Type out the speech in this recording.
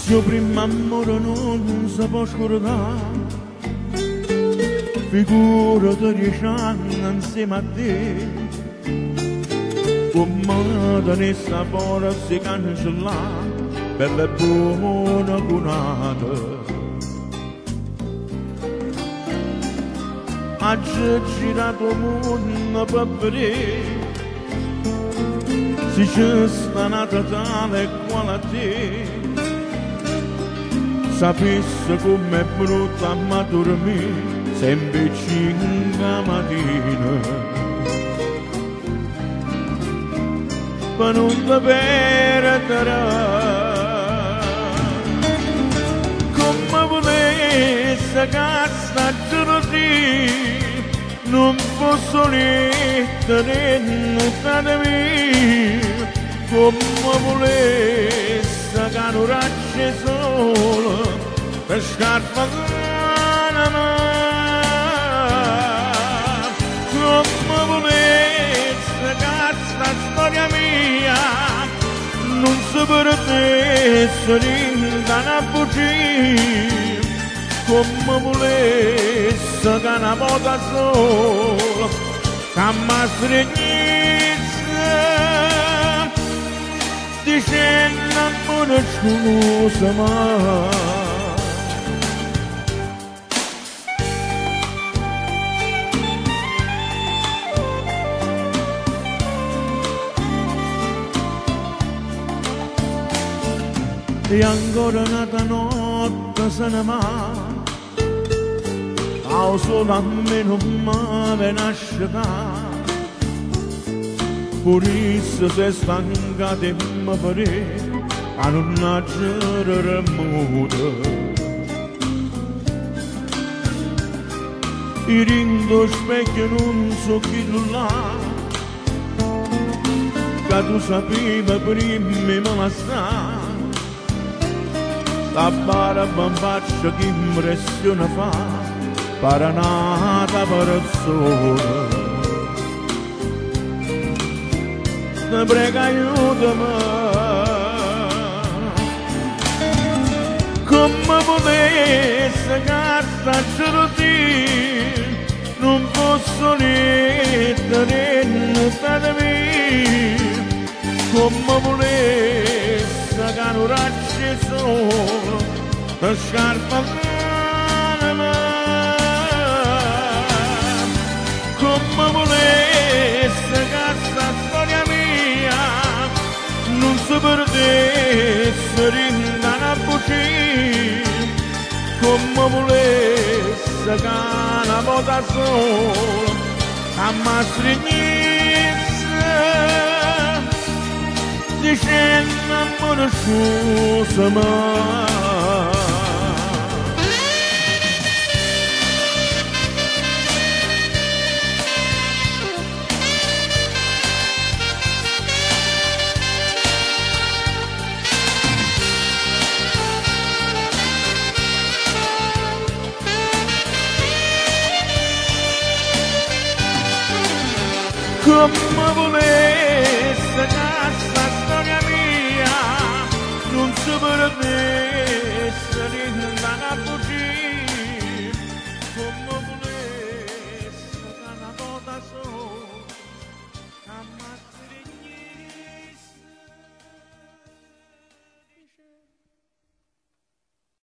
suo primo amore non si può scordare, figurati 10 anni insieme a te, come da ne sapore si cancella, bella e buona cunata. Oggi girato il mondo per vedere se c'è sta nata tale quale a te, sapesse com'è brutta ma dormire sempre 5 mattina, per non ti perdere come volesse che sta gelosia non posso lettere notate mie, come volesse che non racce solo per scarpa come volesse che sta storia mia non si perdesse da una bugia, come volesse che una volta sola che mi stregnisse dicendo amore scusa mai. E ancora un'altra notte se ne va, al sole a me non mi nasce da, pure se stanca di me pare, a non nascere muto. I rindo specchio non so chi tu là, che tu sapevi prima me la sa. La barba in faccia che impressione fa, paranata persona. Ti prego aiutami, come potesse che sta gelosia non posso lettere notate mie, come volesse che non racce solo per scarpa come volesse che sta storia mia non si perdesse da una bugia, come volesse che una volta sola a mi stregnisse dicendo amore scusa mai. Come volesse che sta storia mia